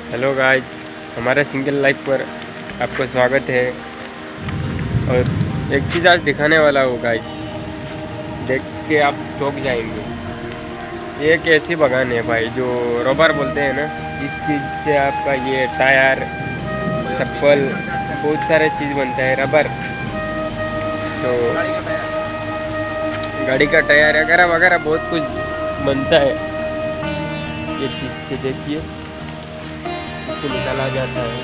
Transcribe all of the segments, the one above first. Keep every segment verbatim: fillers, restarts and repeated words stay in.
Hello guys, हमारे single life पर आपको स्वागत है। और एक चीज़ आज दिखाने वाला हूँ गाइस, देख के आप चौंक जाएंगे। ये एक ऐसी बागान है भाई जो रबर बोलते हैं ना, इस चीज़ से आपका ये टायर, चप्पल, बहुत सारे चीज़ बनता है। रबर तो गाड़ी का टायर वगैरह वगैरह बहुत कुछ बनता है ये चीज़ से। देखिए इसको निकाला जाता है।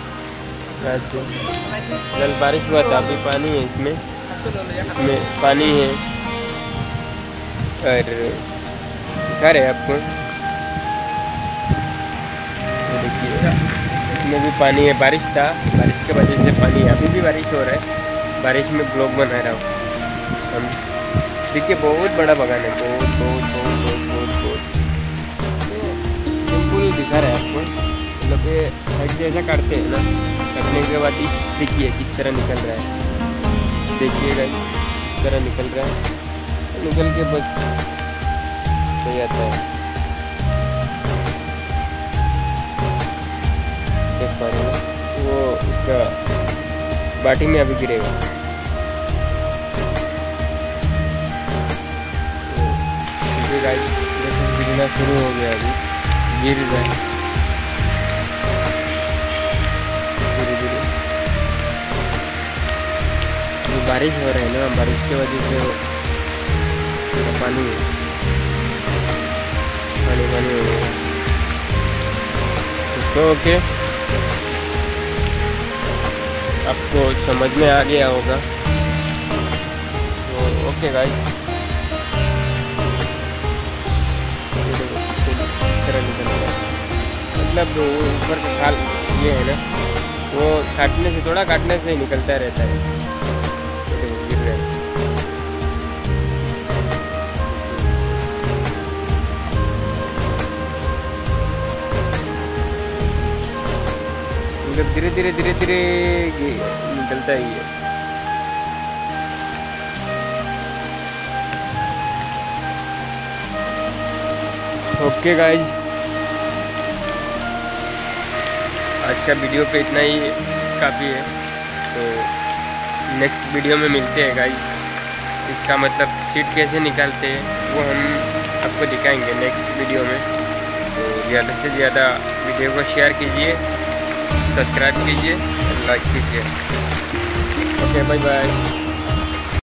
कल बारिश हुआ था, अभी पानी है इसमें इसमें पानी है। और दिखा रहे आपको, देखिए इसमें भी पानी है। बारिश था, बारिश की वजह से पानी है। अभी भी बारिश हो रहा है, बारिश में ब्लॉग बना रहा हूँ हम। देखिए बहुत बड़ा बागान है, बहुत बहुत बहुत बहुत बहुत बहुत सिंपल दिखा रहा है आपको। मतलब ये साइड से ऐसा काटते हैं ना, काटने के बाद देखिए किस तरह निकल रहा है। देखिएगा किस तरह निकल रहा है, निकल के बस हो जाता है। देख पा रहे हो वो उसका बाटी में अभी गिरेगा। जैसे गिरना शुरू हो गया, अभी गिर रहा है धीरे धीरे। जो बारिश हो रही है ना, बारिश की वजह से पानी पानी पानी हो गया। तो ओके, आपको समझ में आ गया होगा। तो ओके गाइस, निकल रहा है। मतलब वो ऊपर का खाल ये है ना, वो काटने से थोड़ा काटने से निकलता रहता है। गिर रहा है। मतलब धीरे धीरे धीरे धीरे निकलता ही है। ओके गाइज, आज का वीडियो पे इतना ही काफ़ी है। तो नेक्स्ट वीडियो में मिलते हैं गाइज। इसका मतलब सीट कैसे निकालते हैं वो हम आपको दिखाएंगे नेक्स्ट वीडियो में। तो ज़्यादा से ज़्यादा वीडियो को शेयर कीजिए, सब्सक्राइब कीजिए और लाइक कीजिए। Okay, bye bye.